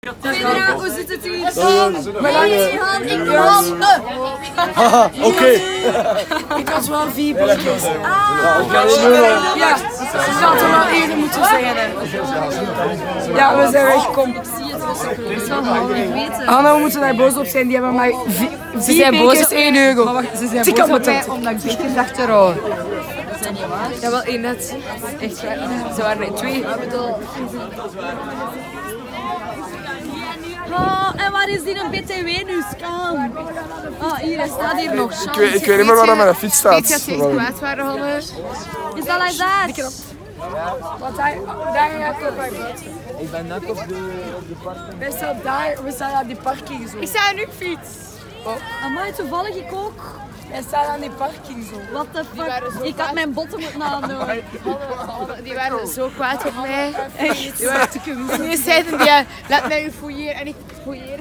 Vera, hoe zit het hier? Ik Oké. Ik had wel 4 bordjes. Ja, ze hadden wel eerder moeten zeggen. Ja, we zijn weggekomen. Hanna, we moeten daar boos op zijn. Die hebben mij 4 bekers 1 euro. Maar wacht, ze zijn boos op mij omdat ik bekers achterhoud. Ja, wel 1 net. Echt waar. Ze waren er 2. Oh, en waar is die een BTW nu? Scam. Oh, hier, hij staat hier nog. Ik weet niet meer waar mijn fiets staat. Weet je dat ze echt kwaad waren, Hanne? Is dat like that? Want daar ga ik op bij buiten. Ik ben net op de parking. We staan aan die parking zo. Ik sta nu op fiets. Amai, toevallig ik ook. Wij staan aan die parking zo. What the fuck? Ik had mijn botten moeten aandoen. Die waren zo kwaad op mij. Echt. Die waren te kunnen. Nu zeiden die, laat mij u fouilleren. En ik fouilleren.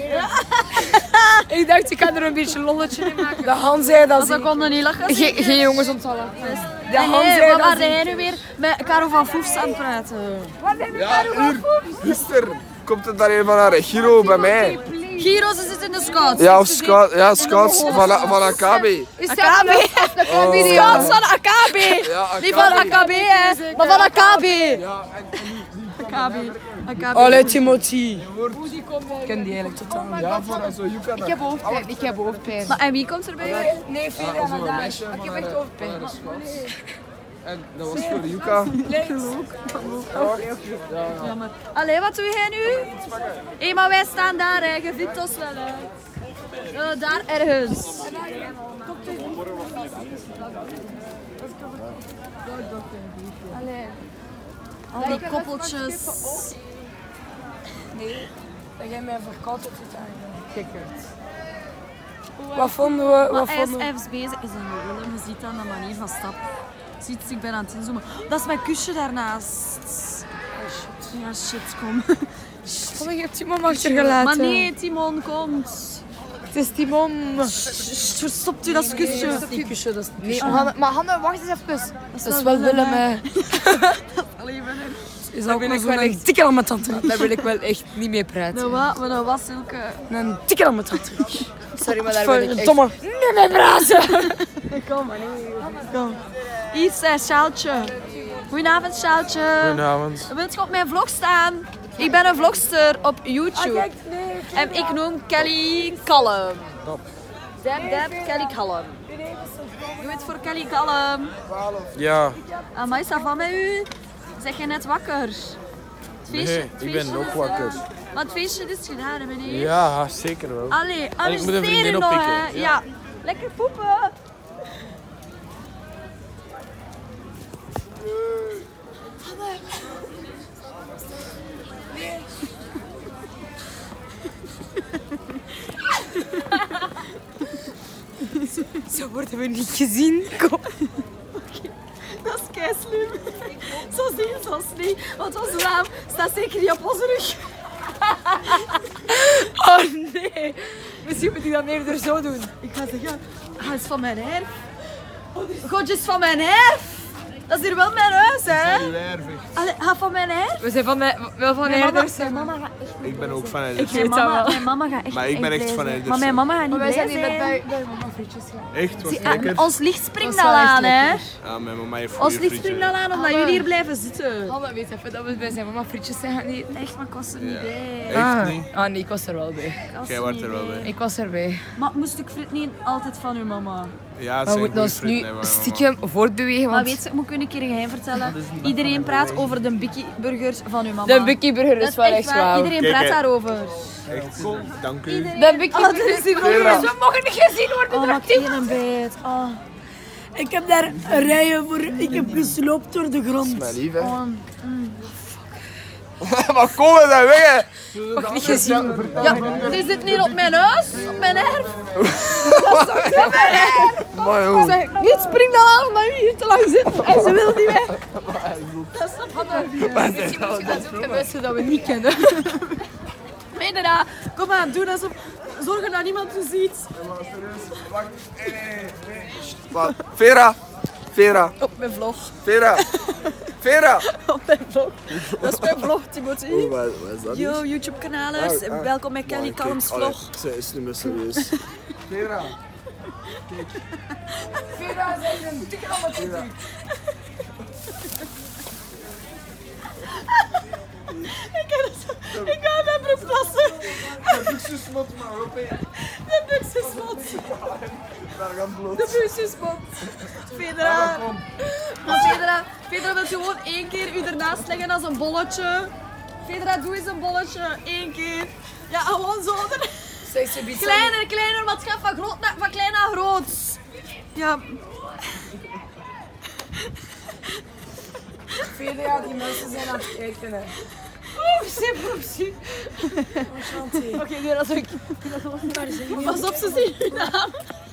Ik dacht, ik kan er een beetje lolletje in maken. De Han zei dat Ze konden niet lachen. Geen jongens ontvallen. De Han Hey, zei wat dat waren jij nu weer met Karel van Foefs aan het praten? Ja, gisteren komt het daar een van haar Giro bij mij. Giro, ze zit in de scouts. Ja, of scouts van AKB. AKB? Scouts van AKB. Ja, Niet van AKB, hè, maar van AKB. AKB. Allee, Timothy. Ik ken die eigenlijk totaal niet. Ja, voor zo Yucatan. Ik heb hoofdpijn. Maar en wie komt er bij jou? Nee, Vera naar daar. Ik heb echt hoofdpijn. En dat was voor Yuka. Jammer. Allee, wat doe jij nu? Hé, maar wij staan daar, hè. Je vindt ons wel, hè. Daar ergens. Allee. Al die koppeltjes. Nee, dat jij mij verkoudheid zit aangekikkerd. Wat vonden we? Wat hij is bezig is een Willem. Je ziet aan de manier van stap. Ziet, ik ben aan het inzoomen. Dat is mijn kusje daarnaast. Ja, shit, kom. Kom, je hebt Timon achtergelaten. Maar nee, Timon komt. Het is Timon. Verstopt u dat kusje. Dat is niet kusje, dat is niet Nee, maar Hanne, wacht eens even. Dat is wel Willem, hè. Is dat ook nog zo'n tikkel aan mijn tante? Daar wil ik wel echt niet mee praten. Maar dat was zulke... Een tikkel aan mijn tante. Sorry, maar daar ben ik echt... Domme. Nee, mijn praten! Kom maar, nee. Kom. Hier is Sjaaltje. Goedenavond, Sjaaltje. Goedenavond. Wilt je op mijn vlog staan? Ik ben een vlogster op YouTube. En ik noem Kelly Callum. Dab, Kelly Callum. Doe het voor Kelly Callum. Ja. Amai, ça va met u? Zeg je net wakker? Het feestje, Nee, ik ben ook wakker. Maar het feestje is gedaan, hè, meneer? Ja, zeker wel. Allee, En ik moet een amuseren vriendin nog, oppikken. hè? Ja. Lekker poepen. Zo worden we niet gezien. Kom. Dat is keislim. Zo zie je zoals niet. Want onze naam staat zeker niet op onze rug. Oh nee. Misschien moet ik dat eerder zo doen. Ik ga zeggen, het is van mijn erf. Godjes van mijn erf. Dat is hier wel mijn huis, hè? Allee, ga van mijn erf. We zijn wel van herders. Mijn mama gaat echt niet. Ik ben ook van Ik Elders. weet dat wel. Mijn mama gaat echt Maar ik ben echt van blij zijn. Elders. Maar mijn mama gaat niet Wij zijn blij hier net zijn. bij mama frietjes gaan. Echt, was Zie, lekker. ons licht springt Dat al is wel echt aan, hè? Ja, mijn mama heeft Ons goede licht springt frietjes. al aan omdat jullie hier blijven zitten. Hanne, weet even dat we bij zijn mama frietjes zijn gaan eten. Echt, maar ik was er niet bij. Echt niet? Ah nee, ik was er wel bij. Ik was Jij was niet er wel bij. Ik was erbij. Maar moest ik friet niet altijd van uw mama? Ja, het Maar we zijn moeten goede ons nu frieten, hè, van mijn mama. stiekem voortbewegen, Maar want weet je, moet ik een keer een geheim vertellen? Iedereen praat over de Bikkie Burger van uw mama. de Bikkie Burger Dat is wel echt waar. wauw. Iedereen Kijk, praat hè. daarover. Echt, dank u. De Bikkie Burger is hier Vera. we mogen niet gezien worden. Oh, maar geen een beet. Oh. Ik heb daar rijen voor. Ik heb gesloopt door de grond. Mijn lief, hè. Oh. Maar kom we daar weg, hè. Nog niet gezien worden. Ja, die zit hier op mijn huis, op mijn erf. Maar joh. Niet spring dan aan omdat u hier te lang zit. En ze wil niet weg. Misschien moet je dat doen met mensen dat we niet kennen. Meen je dat? Kom aan, doe alsof. Zorgen dat niemand u ziet. Wacht, nee. Vera. Op mijn vlog. Vera. Vera! Op mijn vlog. Dat is mijn vlog, Timothy. Oh, wat is dat? Yo, YouTube-kanalers. Welkom bij Kelly Kalms vlog. Zij is niet meer serieus. Vera! Vera, zijn een dikke allemaal. Ik ga mijn broek plassen. De buxusmot, maar op één. De buxusmot. Daar gaat bloed. De buxusmot. Federa. Maar Federa wil gewoon 1 keer u ernaast leggen als een bolletje. Federa, doe eens een bolletje. 1 keer. Ja, gewoon zo. Kleiner, maar het gaat van klein naar groot. Ja. Vera, die mensen zijn aan het kijken. Hè. Oepsie. Oké, nee, dat is ook. Pas op, ze zien je naam.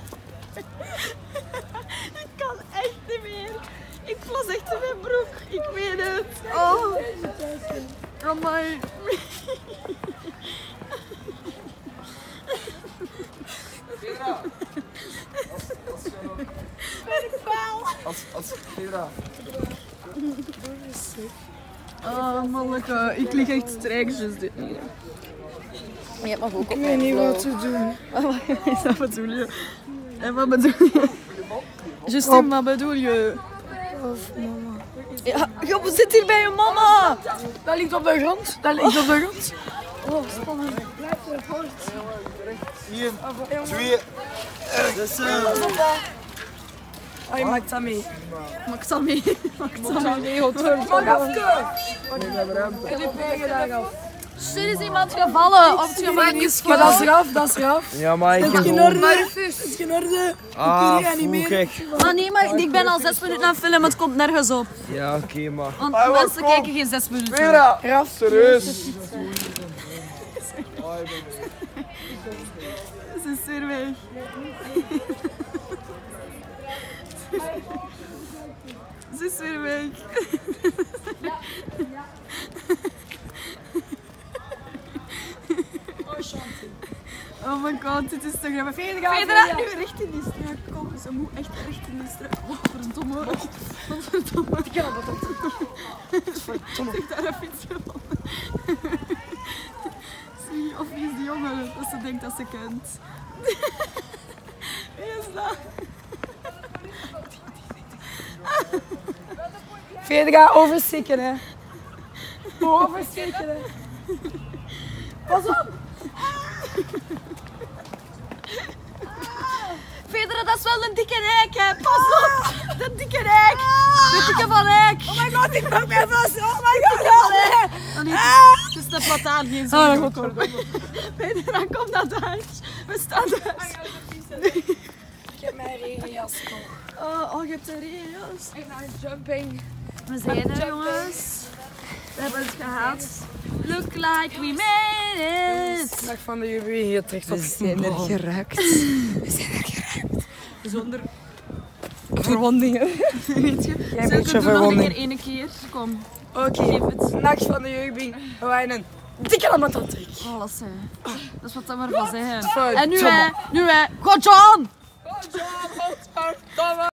Ik kan echt niet meer. Ik plas echt in mijn broek. Ik weet het. Oh. Amai. Vera! Als Vera. Oh, manneke. Ik lig echt strijkjes dit niet. Je hebt nog ook op Ik weet niet wat te doen. Wat bedoel je? En wat bedoel je? Justine, wat bedoel je? Of mama. Ja, we zitten hier bij je mama. Dat ligt op de grond. Dat ligt op de grond. Oh, spannend. 1, 2. Oh, je maakt dat mee. Mag ik dat mee? Mag afke. En die pegen daar af. Er is iemand gevallen op het gemaakt is Maar dat is eraf, dat is eraf. Ja, maar ik Het is geen orde. Het is geen orde. Ah, reanimeren. Ah nee, maar ik ben al 6 minuten aan het filmen, het komt nergens op. Ja, oké, maar. Want mensen kijken geen 6 minuten. Vera! Eraf. Serieus! Ze is weer weg. Ze is weer weg. Oh my god, dit is toch grappig. Federa, nu recht in die struik. Kom, ze moet echt recht in die struik. Oh, verdomme. Verdomme. Ik kan dat ook. Zeg daar even iets van. Zie, of wie is die jongen dat ze denkt dat ze kent? Wie is dat? Federa, oversteken hè. Oversteken hè. Pas op. Federa, dat is wel een dikke rijk, hè. Pas op. De dikke rijk. De dikke van rijk. Oh my god, ik pak mij vast. Oh my god. Oh, nee, het is de plataan, geen zin. Oh, dat Federa, kom naar thuis. We staan thuis. Ik heb mijn regenjas nog. Oh, je hebt een regenjas. Ik naar jumping. We zijn er, jongens. We hebben het gehaald. Look like we made it. Dag van de jury, je trekt op. We zijn er geraakt. Zonder Verwondingen. weet je. Jij een Zulke beetje doen nog een verwonding. keer, ene keer. Kom, Oké, geef het. nacht van de jury. We waren een dikke lamatantrek. Oh, dat is wat we ervan zeggen. Fijn, En nu Tom. wij. Goed John!